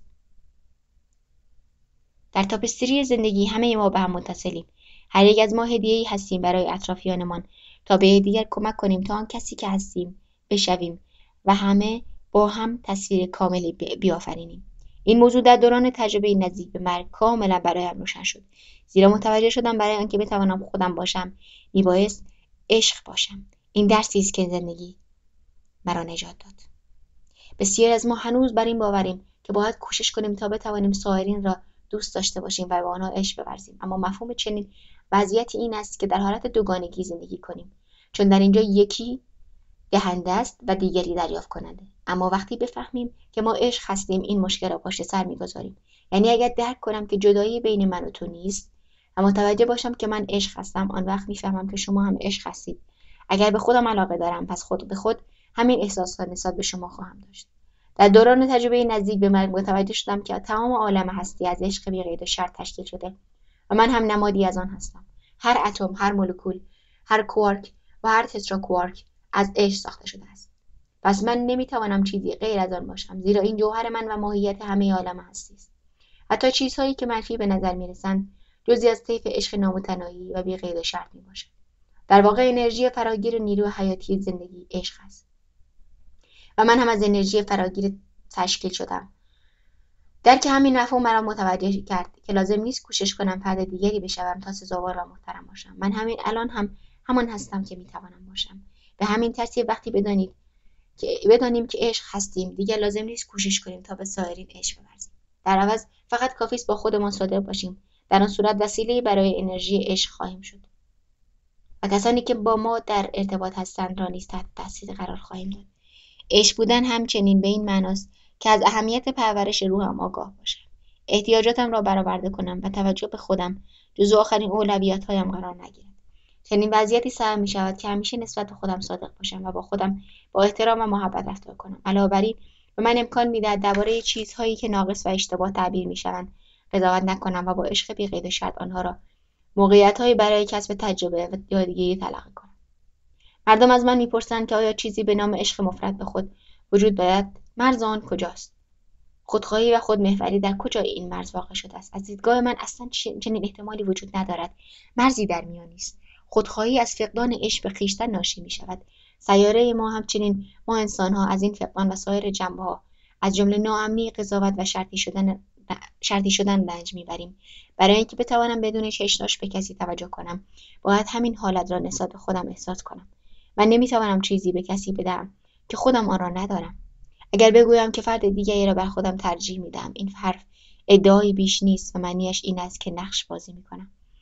در تاپستری زندگی همه ما به هم متصلیم. هر یک از ما هدیه‌ای هستیم برای اطرافیانمان تا به دیگر کمک کنیم تا آن کسی که هستیم بشویم و همه با هم تصویر کاملی بیافرینیم. این موضوع در دوران تجربه نزدیک به مرگ کاملا برایم روشن شد، زیرا متوجه شدم برای آنکه بتوانم خودم باشم میبایست عشق باشم. این درسی است که زندگی مرا نجات داد. بسیار از ما هنوز بر این باوریم که باید کوشش کنیم تا بتوانیم سایرین را دوست داشته باشیم و به آنها عشق بورزیم، اما مفهوم چنین وضعیتی این است که در حالت دوگانگی زندگی کنیم، چون در اینجا یکی دهنده است و دیگری دریافت کننده. اما وقتی بفهمیم که ما عشق هستیم این مشکل را پشت سر میگذاریم. یعنی اگر درک کنم که جدایی بین من و تو نیست و متوجه باشم که من عشق هستم، آن وقت میفهمم که شما هم عشق هستید. اگر به خودم علاقه دارم پس خود به خود همین احساس را نسبت به شما خواهم داشت. در دوران تجربه نزدیک به مرگ متوجه شدم که تمام عالم هستی از عشق بی قید و شرط تشکیل شده و من هم نمادی از آن هستم. هر اتم، هر مولکول، هر کوارک و هر تترا کوارک از عشق ساخته شده است. پس من نمیتوانم چیزی غیر از آن باشم، زیرا این جوهر من و ماهیت همه عالم هستی است. حتی چیزهایی که منفی به نظر میرسند جزئی از طیف عشق نامتناهی و بی قید و شرط میباشند. در واقع انرژی فراگیر نیروی حیاتی زندگی عشق است و من هم از انرژی فراگیر تشکیل شدم. درک همین مفهوم مرا متوجه کرد که لازم نیست کوشش کنم فرد دیگری بشوم تا سزاوار و محترم باشم. من همین الان هم همان هستم که میتوانم باشم. به همین ترتیب وقتی بدانید که بدانیم که عشق هستیم، دیگر لازم نیست کوشش کنیم تا به سایرین عشق بورزیم. در عوض فقط کافی است با خودمان صادق باشیم. در آن صورت وسیله‌ای برای انرژی عشق خواهیم شد و کسانی که با ما در ارتباط هستند را نیز تحت تاثیر قرار خواهیم داد. عشق بودن همچنین به این معناست که از اهمیت پرورش روحم آگاه باشم، احتیاجاتم را برآورده کنم و توجه به خودم جزو آخرین اولویت‌هایم قرار نگیرد. چنین وضعیتی سعی می شود که همیشه نسبت به خودم صادق باشم و با خودم با احترام و محبت رفتار کنم. علاوه بر این به من امکان می‌دهد درباره چیزهایی که ناقص و اشتباه تعبیر می‌شوند قضاوت نکنم و با عشق بی قید و شرط آنها را موقعیت‌هایی برای کسب تجربه و یادگیری تلقی کنم. مردم از من می‌پرسند که آیا چیزی به نام عشق مفرد به خود وجود دارد؟ مرز آن کجاست؟ خودخواهی و خودمحوری در کجای این مرز واقع شده است؟ از دیدگاه من اصلا چنین احتمالی وجود ندارد. مرزی در میان نیست. خودخواهی از فقدان عشق به خویشتن ناشی می‌شود. سیاره ما همچنین ما انسان‌ها از این فقدان و سایر جنبه‌ها از جمله ناامنی، قضاوت و شرطی شدن شرطی شدن رنج میبریم. برای اینکه بتوانم بدون چشم‌داشت به کسی توجه کنم، باید همین حالت را نسبت به خودم احساس کنم. من نمیتوانم چیزی به کسی بدم که خودم آن را ندارم. اگر بگویم که فرد دیگری را بر خودم ترجیح میدم، این حرف ادعایی بیش نیست و معنیش این است که نقش بازی میکنم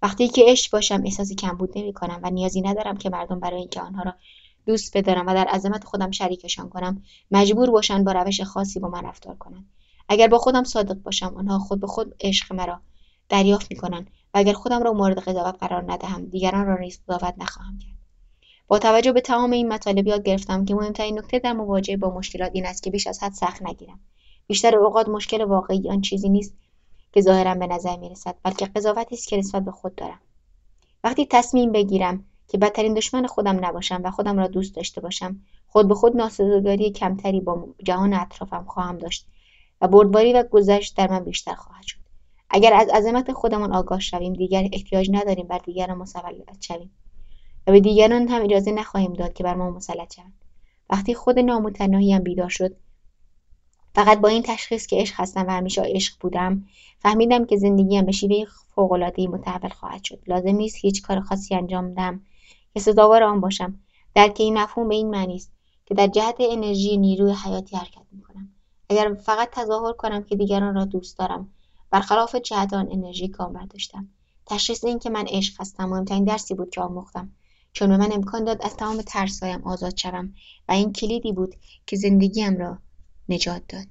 وقتی که عشق باشم احساس کمبود نمی‌کنم و نیازی ندارم که مردم برای اینکه آنها را دوست بدارم و در عظمت خودم شریکشان کنم مجبور باشند با روش خاصی با من رفتار کنند. اگر با خودم صادق باشم آنها خود به خود عشق مرا دریافت می‌کنند و اگر خودم را مورد قضاوت قرار ندهم دیگران را نیز قضاوت نخواهم کرد. با توجه به تمام این مطالب یاد گرفتم که مهمترین نکته در مواجهه با مشکلات این است که بیش از حد سخت نگیرم. بیشتر اوقات مشکل واقعی آن چیزی نیست که ظاهرا به نظر می‌رسد، بلکه قضاوتی است که نسبت به خود دارم. وقتی تصمیم بگیرم که بدترین دشمن خودم نباشم و خودم را دوست داشته باشم، خود به خود ناسازگاری کمتری با جهان اطرافم خواهم داشت و بردباری و گذشت در من بیشتر خواهد شد. اگر از عظمت خودمان آگاه شویم، دیگر احتیاج نداریم بر دیگران مسلط شویم و به دیگران هم اجازه نخواهیم داد که بر ما مسلط شوند. وقتی خود نامتناهیم بیدار شد، فقط با این تشخیص که عشق هستم و همیشه عشق بودم، فهمیدم که زندگیم به شیوه فوق‌العاده‌ای متحول خواهد شد. لازم نیست هیچ کار خاصی انجام دهم که سزاوار آن باشم. درک این مفهوم به این معنی است که در جهت انرژی نیروی حیاتی حرکت می‌کنم. اگر فقط تظاهر کنم که دیگران را دوست دارم، برخلاف جهت آن انرژی کام برداشتم. تشخیص این که من عشق هستم مهمترین درسی بود که آموختم، چون به من امکان داد از تمام ترس‌هایم آزاد شوم و این کلیدی بود که زندگیم را نجات داد.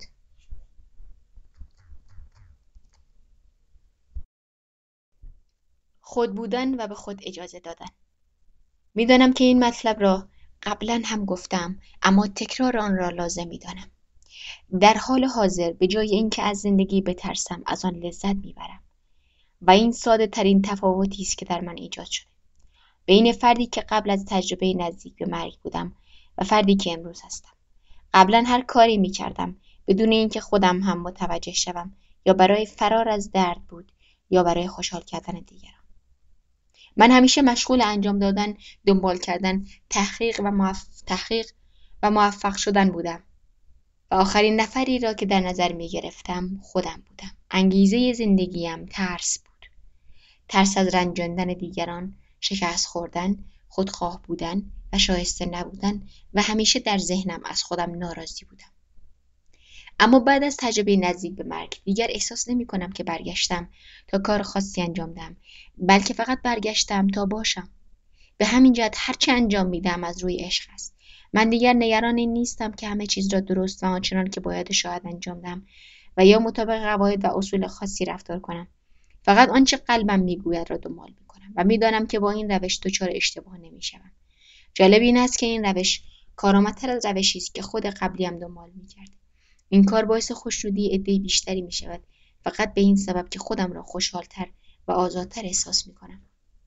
خود بودن و به خود اجازه دادن. میدانم که این مطلب را قبلا هم گفتم، اما تکرار آن را لازم میدانم. در حال حاضر به جای اینکه از زندگی بترسم از آن لذت میبرم و این ساده ترین تفاوتی است که در من ایجاد شده بین فردی که قبل از تجربه نزدیک به مرگ بودم و فردی که امروز هستم. قبلا هر کاری میکردم بدون اینکه خودم هم متوجه شوم، یا برای فرار از درد بود یا برای خوشحال کردن دیگران. من همیشه مشغول انجام دادن، دنبال کردن، تحقیق و موف... تحقیق و موفق شدن بودم و آخرین نفری را که در نظر می گرفتم خودم بودم. انگیزه زندگیم ترس بود. ترس از رنجاندن دیگران، شکست خوردن، خودخواه بودن و شایسته نبودن و همیشه در ذهنم از خودم ناراضی بودم. اما بعد از تجربه نزدیک به مرگ دیگر احساس نمی کنم که برگشتم تا کار خاصی انجام دهم، بلکه فقط برگشتم تا باشم. به همین جهت هرچه انجام میدم از روی عشق است. من دیگر نگران این نیستم که همه چیز را درست و آنچنان که باید شاید انجام دهم و یا مطابق قواعد و اصول خاصی رفتار کنم. فقط آنچه قلبم میگوید را دنبال میکنم و میدانم که با این روش دچار اشتباه نمیشوم. جالب این است که این روش کارآمدتر از روشی است که خود قبلیم دنبال میکرد. این کار باعث خوشنودی عده بیشتری می شود، فقط به این سبب که خودم را خوشحالتر و آزادتر احساس می کنم.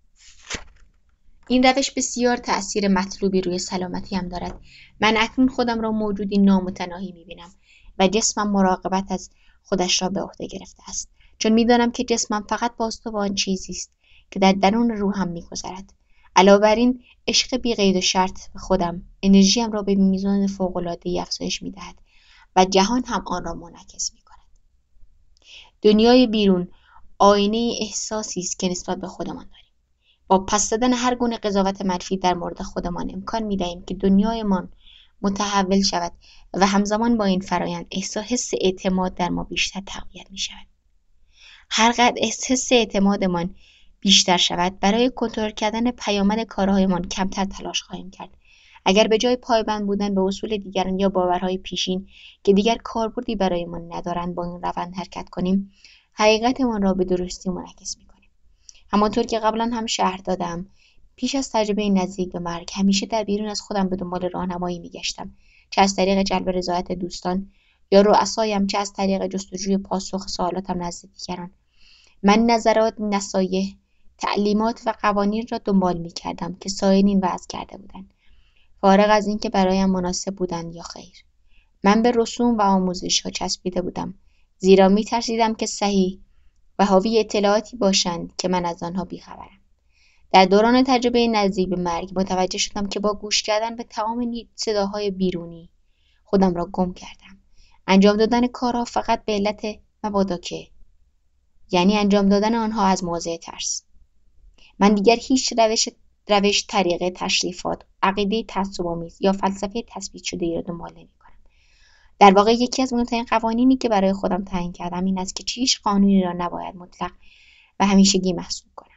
این روش بسیار تأثیر مطلوبی روی سلامتی هم دارد. من اکنون خودم را موجودی نامتناهی می بینم و جسمم مراقبت از خودش را به عهده گرفته است، چون می دانم که جسمم فقط باستاب آن چیزی است که در درون روحم می گذرد. علاوه بر این، عشق بی قید و شرط به خودم انرژیم را به میزان فوق‌العاده‌ای افزایش می دهد و جهان هم آن را منعکس می کند. دنیای بیرون آینه احساسی است که نسبت به خودمان داریم. با پس دادن هر گونه قضاوت منفی در مورد خودمان امکان می دهیم که دنیایمان متحول شود و همزمان با این فرایند احساس اعتماد در ما بیشتر تقویت می شود. هر قدر احساس اعتمادمان بیشتر شود، برای کنترل کردن پیامد کارهایمان کمتر تلاش خواهیم کرد. اگر به جای پایبند بودن به اصول دیگران یا باورهای پیشین که دیگر کاربردی برایمان ندارند با این روند حرکت کنیم، حقیقتمان را به درستی منعکس می‌کنیم. همانطور که قبلا هم شرح دادم، پیش از تجربه نزدیک به مرگ همیشه در بیرون از خودم به دنبال راهنمایی می‌گشتم، چه از طریق جلب رضایت دوستان یا رؤسایم، چه از طریق جستجوی پاسخ سوالاتم نزد دیگران. من نظرات، نصایح، تعلیمات و قوانین را دنبال می‌کردم که سایرین وضع کرده بودند، فارغ از اینکه برایم مناسب بودند یا خیر. من به رسوم و آموزش‌ها چسبیده بودم، زیرا می‌ترسیدم که صحیح و حاوی اطلاعاتی باشند که من از آنها بی‌خبرم. در دوران تجربه نزدیک به مرگ متوجه شدم که با گوش کردن به تمام صداهای بیرونی خودم را گم کردم. انجام دادن کارها فقط به علت مبادا که، یعنی انجام دادن آنها از موضع ترس. من دیگر هیچ روش روش طریقه تشریفات، عقیده تعصب‌آمیز یا فلسفه تثبیت شده‌ای را دنبال نمی‌کنم. در واقع یکی از مهمترین قوانینی که برای خودم تعیین کردم این است که هیچ قانونی را نباید مطلق و همیشگی محسوب کنم.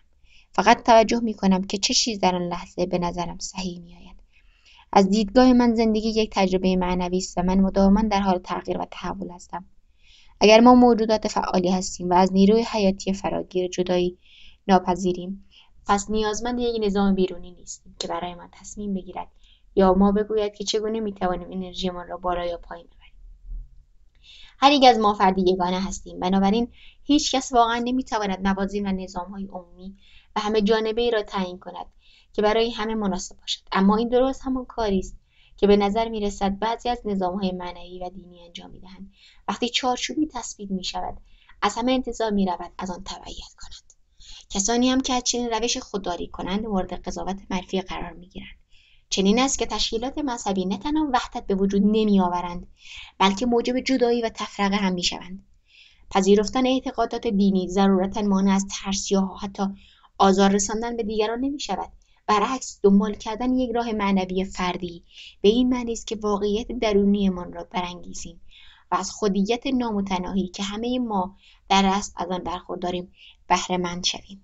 فقط توجه می کنم که چه چیز در آن لحظه به نظرم صحیح می آید. از دیدگاه من زندگی یک تجربه معنوی است و من مداوما در حال تغییر و تحول هستم. اگر ما موجودات فعالی هستیم و از نیروی حیاتی فراگیر جدایی ناپذیریم، پس نیازمند یک نظام بیرونی نیستیم که برایمان تصمیم بگیرد یا ما بگوید که چگونه میتوانیم انرژیمان را بالا یا پایین ببریم. هر یک از ما فردی یگانه هستیم، بنابراین هیچ کس واقعا نمیتواند موازین و نظام‌های عمومی و همه جانبه ای را تعیین کند که برای همه مناسب باشد. اما این درست همان کاری است که به نظر می‌رسد بعضی از نظام‌های معنوی و دینی انجام می‌دهند. وقتی چارچوبی تثبیت می‌شود، از همه انتظار می‌رود از آن تبعیت کنند. کسانی هم که از چنین روش خودداری کنند مورد قضاوت منفی قرار می‌گیرند. چنین است که تشکیلات مذهبی نه تنها وحدت به وجود نمی‌آورند، بلکه موجب جدایی و تفرقه هم می‌شوند. پذیرفتن اعتقادات دینی ضرورتاً مانع از ترس یا حتی آزار رساندن به دیگران نمی‌شود. برعکس، دنبال کردن یک راه معنوی فردی به این معنی است که واقعیت درونیمان را برانگیزیم و از خودیت نامتناهی که همه ما در اصل از آن برخورداریم بهره مند شویم.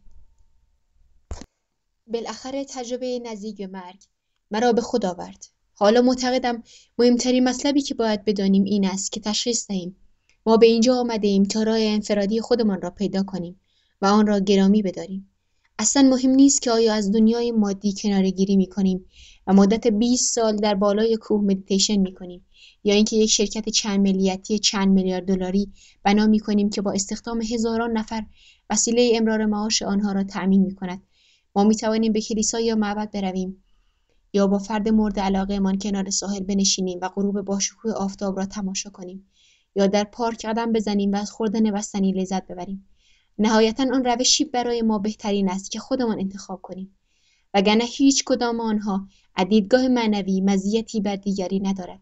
بالاخره تجربه نزدیک به مرگ مرا به خود آورد. حالا معتقدم مهمترین مطلبی که باید بدانیم این است که تشخیص دهیم ما به اینجا آمده ایم تا راه انفرادی خودمان را پیدا کنیم و آن را گرامی بداریم. اصلا مهم نیست که آیا از دنیای مادی کناره‌گیری می‌کنیم و مدت بیست سال در بالای کوه مدیتیشن می‌کنیم، یا اینکه یک شرکت چند ملیتی چند میلیارد دلاری بنا می‌کنیم که با استخدام هزاران نفر وسیله امرار معاش آنها را تأمین می‌کند. ما می‌توانیم به کلیسا یا معبد برویم یا با فرد مورد علاقه‌مان کنار ساحل بنشینیم و غروب باشکوه آفتاب را تماشا کنیم، یا در پارک قدم بزنیم و از خوردن بستنی لذت ببریم. نهایتاً آن روشی برای ما بهترین است که خودمان انتخاب کنیم، وگرنه هیچ کدام آنها از دیدگاه معنوی مزیتی بر دیگری ندارد.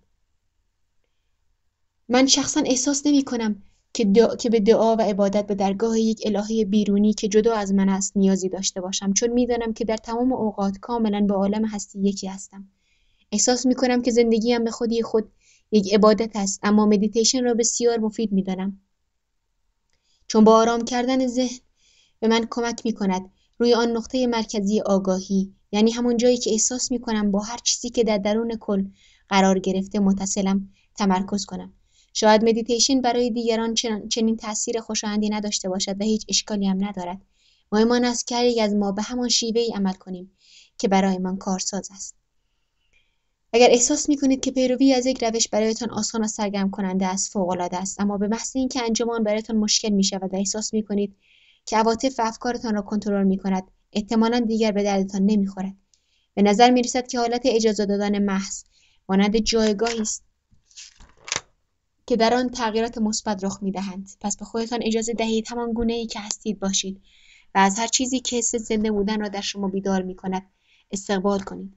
من شخصاً احساس نمی کنم که, دعا... که به دعا و عبادت به درگاه یک الهه بیرونی که جدا از من است نیازی داشته باشم، چون میدانم که در تمام اوقات کاملاً با عالم هستی یکی هستم. احساس می کنم که زندگیم به خودی خود یک عبادت است، اما مدیتیشن را بسیار مفید می‌دانم، چون با آرام کردن ذهن به من کمک می کند روی آن نقطه مرکزی آگاهی، یعنی همون جایی که احساس می کنم با هر چیزی که در درون کل قرار گرفته متصلم، تمرکز کنم. شاید مدیتیشن برای دیگران چنین تأثیر خوشایندی نداشته باشد و هیچ اشکالی هم ندارد. مهم آن است که هر یک از ما به همان شیوهی عمل کنیم که برای من کارساز است. اگر احساس می‌کنید که پیروی از یک روش برایتان آسان و سرگرم کننده است، فوق‌العاده است، اما به محض اینکه انجام آن برایتان مشکل می‌شود و احساس می‌کنید که عواطف و افکارتان را کنترل می‌کند، احتمالاً دیگر به دردتان نمی‌خورد. به نظر می‌رسد که حالت اجازه دادن محض مانند جایگاهی است که در آن تغییرات مثبت رخ می‌دهند. پس به خودتان اجازه دهید همان گونه‌ای که هستید باشید و از هر چیزی که حس زنده بودن را در شما بیدار می‌کند استقبال کنید.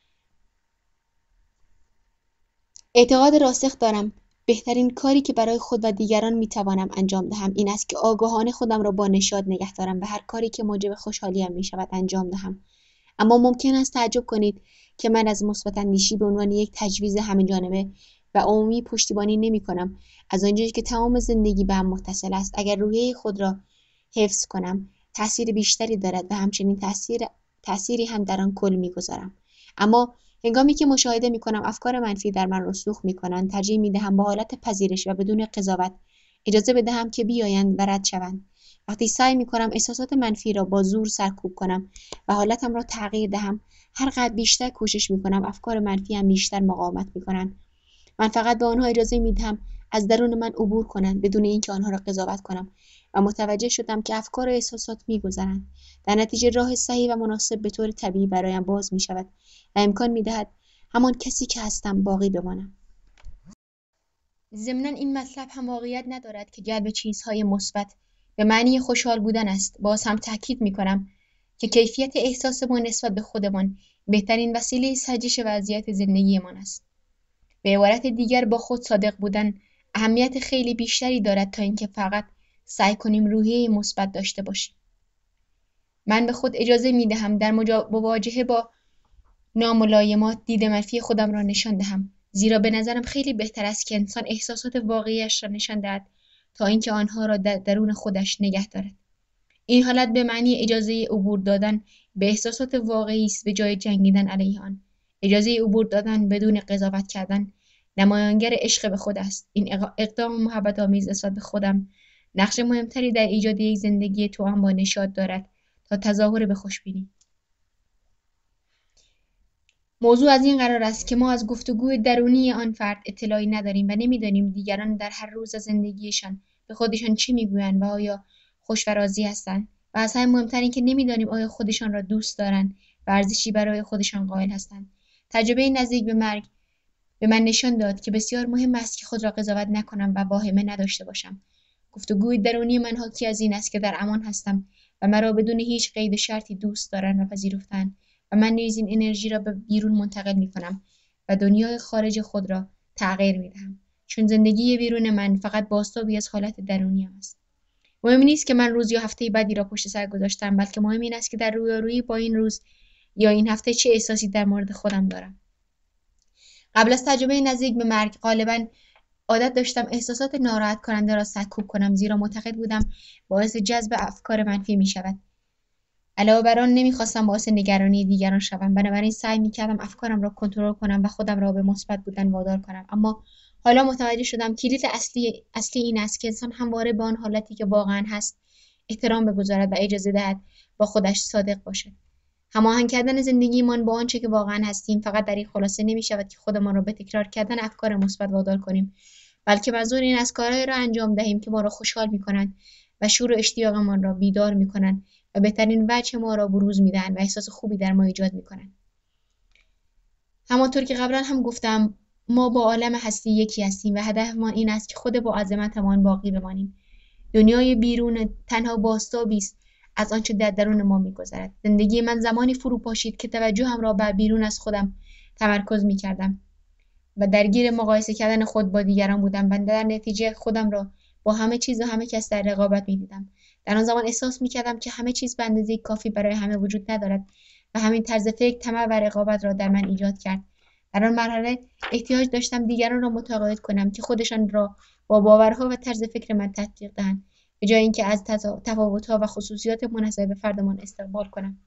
اعتقاد راسخ دارم بهترین کاری که برای خود و دیگران میتوانم انجام دهم این است که آگاهانه خودم را با نشاط نگه دارم و هر کاری که موجب خوشحالیم میشود انجام دهم. اما ممکن است تعجب کنید که من از مثبت اندیشی به عنوان یک تجویز همه‌جانبه و عمومی پشتیبانی نمی کنم. از آنجایی که تمام زندگی به هم متصل است، اگر روحیه خود را حفظ کنم تأثیر بیشتری دارد و همچنین تأثیر تأثیری هم در آن کل میگذارم. اما هنگامی که مشاهده می‌کنم افکار منفی در من رسوخ می‌کنند، ترجیح می‌دهم با حالت پذیرش و بدون قضاوت اجازه بدهم که بیایند و رد شوند. وقتی سعی می‌کنم احساسات منفی را با زور سرکوب کنم و حالتم را تغییر دهم، هر قدر بیشتر کوشش می‌کنم افکار منفی هم بیشتر مقاومت می‌کنند. من فقط به آنها اجازه می‌دهم از درون من عبور کنند بدون اینکه آنها را قضاوت کنم و متوجه شدم که افکار و احساسات می‌گذرند. در نتیجه راه صحیح و مناسب به طور طبیعی برایم باز می‌شود و امکان می‌دهد همان کسی که هستم باقی بمانم. ضمناً این مطلب هم واقعیت ندارد که جلب چیزهای مثبت به معنی خوشحال بودن است. باز هم تأکید می‌کنم که کیفیت احساسمان نسبت به خودمان بهترین وسیله سنجش وضعیت زندگیمان است. به عبارت دیگر با خود صادق بودن اهمیت خیلی بیشتری دارد تا اینکه فقط سعی کنیم روحیه مثبت داشته باشیم. من به خود اجازه می‌دهم در مواجهه با ناملایمات دید منفی خودم را نشان دهم، زیرا به نظرم خیلی بهتر است که انسان احساسات واقعیش را نشان دهد تا اینکه آنها را در درون خودش نگه دارد. این حالت به معنی اجازه عبور دادن به احساسات واقعی است به جای جنگیدن علیه آن. اجازه عبور دادن بدون قضاوت کردن نمایانگر عشق به خود است. این اقدام محبت آمیز نسبت به خودم نقش مهمتری در ایجاد یک زندگی توأم با نشاط دارد تا تظاهر به خوشبینی. موضوع از این قرار است که ما از گفتگوی درونی آن فرد اطلاعی نداریم و نمی‌دانیم دیگران در هر روز زندگیشان به خودشان چه می‌گویند و آیا خوش و راضی هستند، و از همه مهمتر این که نمی‌دانیم آیا خودشان را دوست دارند و ارزشی برای خودشان قائل هستند. تجربه نزدیک به مرگ به من نشان داد که بسیار مهم است که خود را قضاوت نکنم و واهمه نداشته باشم. گفتگوی درونی من حاکی از این است که در امان هستم و مرا بدون هیچ قید و شرطی دوست دارند و پذیرفتند، و من نیز این انرژی را به بیرون منتقل می‌کنم و دنیای خارج خود را تغییر می‌دهم، چون زندگی بیرون من فقط بازتابی از حالت درونیم است. مهم نیست که من روز یا هفته بدی را پشت سر گذاشتم، بلکه مهم این است که در رویارویی با این روز یا این هفته چه احساسی در مورد خودم دارم. قبل از تجربه نزدیک به مرگ غالباً عادت داشتم احساسات ناراحت کننده را سرکوب کنم، زیرا معتقد بودم باعث جذب افکار منفی می شود. علاوه بر آن نمیخواستم باعث نگرانی دیگران شوم، بنابراین سعی میکردم افکارم را کنترل کنم و خودم را به مثبت بودن وادار کنم. اما حالا متوجه شدم کلید اصلی اصلی این است که انسان همواره به آن حالتی که واقعا هست احترام بگذارد و اجازه دهد با خودش صادق باشد. هماهنگ کردن زندگیمان با آنچه که واقعا هستیم فقط در این خلاصه نمیشود که خودمان را به تکرار کردن افکار مثبت وادار کنیم، بلکه منظور این است کارهایی را انجام دهیم که ما را خوشحال میکنند و شور و اشتیاقمان را بیدار میکنند و بهترین وجه ما را بروز میدهند و احساس خوبی در ما ایجاد میکنند. همانطور که قبلا هم گفتم، ما با عالم هستی یکی هستیم و هدفمان این است که خود با عظمتمان باقی بمانیم. دنیای بیرون تنها بازتابی است از آنچه در درون ما میگذرد. زندگی من زمانی فرو پاشید که توجهم را بر بیرون از خودم تمرکز میکردم و درگیر مقایسه کردن خود با دیگران بودم و در نتیجه خودم را با همه چیز و همه کس در رقابت می‌دیدم. در آن زمان احساس می‌کردم که همه چیز به اندازه کافی برای همه وجود ندارد و همین طرز فکر طمع و رقابت را در من ایجاد کرد. در آن مرحله احتیاج داشتم دیگران را متقاعد کنم که خودشان را با باورها و طرز فکر من تطبیق دهند، به جای اینکه از تفاوت‌ها و خصوصیات منحصر به فردمان استقبال کنم.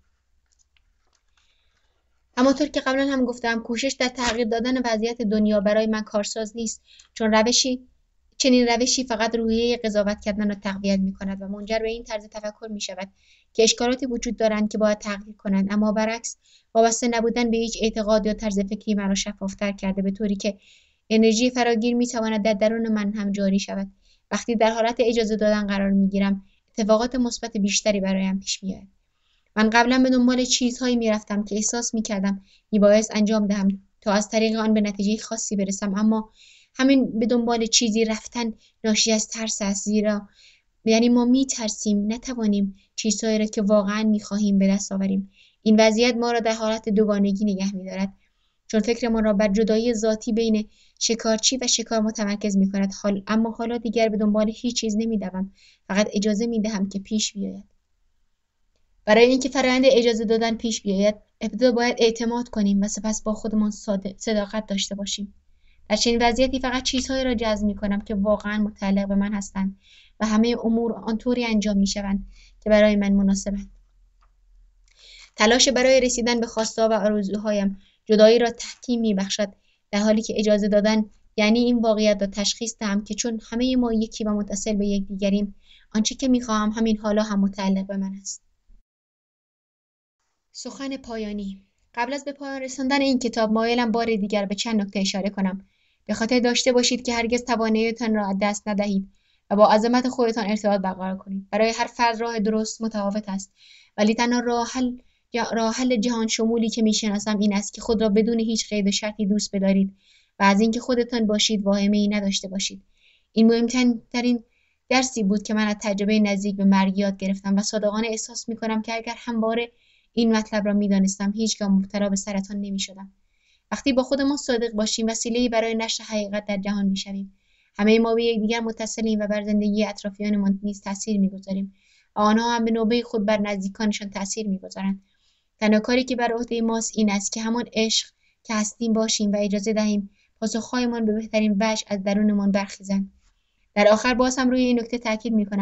همانطور که قبلا هم گفتم، کوشش در تغییر دادن وضعیت دنیا برای من کارساز نیست، چون روشی چنین روشی فقط روحیه قضاوت کردن را تقویت می‌کند و منجر به این طرز تفکر می‌شود که اشکالاتی وجود دارند که باید تغییر کنند، اما برعکس وابسته نبودن به هیچ اعتقاد یا طرز فکری مرا شفاف‌تر کرده، به طوری که انرژی فراگیر می‌تواند در درون من هم جاری شود. وقتی در حالت اجازه دادن قرار می‌گیرم، اتفاقات مثبت بیشتری برایم پیش می‌آید. من قبلا به دنبال چیزهایی می‌رفتم که احساس می‌کردم میبایست انجام دهم تا از طریق آن به نتیجه خاصی برسم، اما همین به دنبال چیزی رفتن ناشی از ترس است، زیرا یعنی ما می‌ترسیم نتوانیم چیزهایی را که واقعا می‌خواهیم به دست آوریم. این وضعیت ما را در حالت دوگانگی نگه می‌دارد، چون فکرمان را بر جدایی ذاتی بین شکارچی و شکار متمرکز می‌کند. حال اما حالا دیگر به دنبال هیچ چیز نمی‌دوم، فقط اجازه می‌دهم که پیش بیاید. برای اینکه فرآیند اجازه دادن پیش بیاید، ابتدا باید اعتماد کنیم و سپس با خودمان صداقت داشته باشیم. در چنین وضعیتی فقط چیزهایی را جذب می‌کنم که واقعا متعلق به من هستند و همه امور آنطوری انجام می‌شوند که برای من مناسبند. تلاش برای رسیدن به خواسته‌ها و آرزوهایم جدایی را تحکیم می‌بخشد، در حالی که اجازه دادن یعنی این واقعیت را تشخیص دهم که چون همه ما یکی و متصل به یکدیگریم، آنچه که می‌خواهم همین حالا هم متعلق به من است. سخن پایانی. قبل از به پایان رساندن این کتاب مایلم بار دیگر به چند نکته اشاره کنم. به خاطر داشته باشید که هرگز توانایی‌تان را از دست ندهید و با عظمت خودتان ارتباط برقرار کنید. برای هر فرد راه درست متفاوت است، ولی تنها راه حل راه حل جهان شمولی که میشناسم این است که خود را بدون هیچ قید و شرطی دوست بدارید و از اینکه خودتان باشید واهمه‌ای نداشته باشید. این مهمترین درسی بود که من از تجربه نزدیک به مرگ یاد گرفتم و صادقانه احساس می‌کنم که اگر همواره این مطلب را می‌دانستم، هیچگاه مبتلا به سرطان نمی‌شدم. وقتی با خودمان صادق باشیم، وسیله‌ای برای نشر حقیقت در جهان می‌شویم. همه ما به یکدیگر متصلیم و بر زندگی اطرافیانمان نیز تأثیر می‌گذاریم و آنها هم به نوبه خود بر نزدیکانشان تأثیر می‌گذارند. تنها کاری که بر عهده ماست این است که همان عشق که هستیم باشیم و اجازه دهیم پاسخ‌هایمان به بهترین وجه از درونمان برخیزند. در آخر باز هم روی این نکته تاکید می‌کنم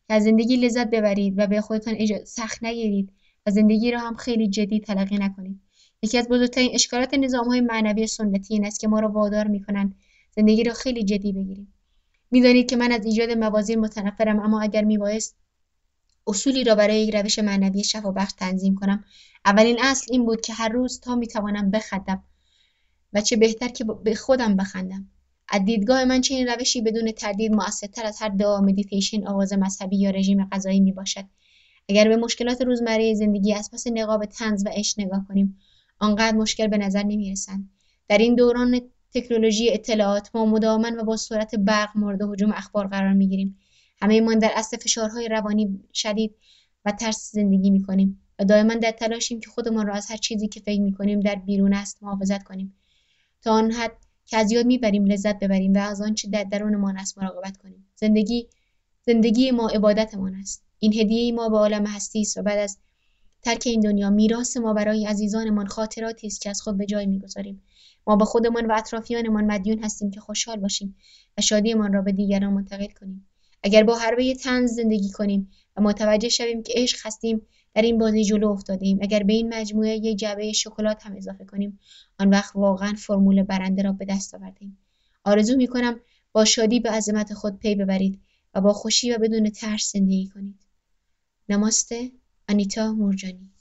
که از زندگی لذت ببرید و به خودتان اجازه سخت نگیرید و زندگی را هم خیلی جدی تلقی نکنید. یکی از بزرگترین اشکالات نظام‌های معنوی سنتی این است که ما را وادار می‌کنند زندگی را خیلی جدی بگیریم. می‌دانید که من از ایجاد موازین متنفرم، اما اگر میبایست اصولی را برای یک روش معنوی شفابخش تنظیم کنم، اولین اصل این بود که هر روز تا میتوانم بخندم و چه بهتر که به خودم بخندم. از دیدگاه من چنین روشی بدون تردید مؤثرتر از هر دعا، مدیتیشن، آواز مذهبی یا رژیم غذایی میباشد. اگر به مشکلات روزمره زندگی از پس نقاب طنز و عشق نگاه کنیم، آنقدر مشکل به نظر نمیرسند. در این دوران تکنولوژی اطلاعات ما مداوما و با سرعت برق مورد هجوم اخبار قرار میگیریم. همه ما در اصل فشارهای روانی شدید و ترس زندگی میکنیم و دائما در تلاشیم که خودمان را از هر چیزی که فکر میکنیم در بیرون است محافظت کنیم، تا آن حد که از یاد میبریم لذت ببریم و از آنچه در درونمان است مراقبت کنیم. زندگی زندگی ما عبادتمان است. این هدیه ما به عالم هستی است و بعد از ترک این دنیا میراث ما برای عزیزانمان خاطراتی است که از خود به جای میگذاریم. ما به خودمان و اطرافیانمان مدیون هستیم که خوشحال باشیم و شادیمان را به دیگران منتقل کنیم. اگر با حربه طنز زندگی کنیم و متوجه شویم که عشق هستیم، در این بازی جلو افتادیم. اگر به این مجموعه یک جعبه شکلات هم اضافه کنیم، آن وقت واقعا فرمول برنده را به دست آوردیم. آرزو می‌کنم با شادی به عظمت خود پی ببرید و با خوشی و بدون ترس زندگی کنید. نماسته، آنیتا مورجانی.